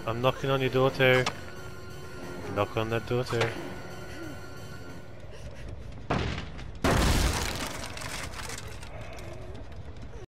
I'm knocking on your door too. Knock on that door too.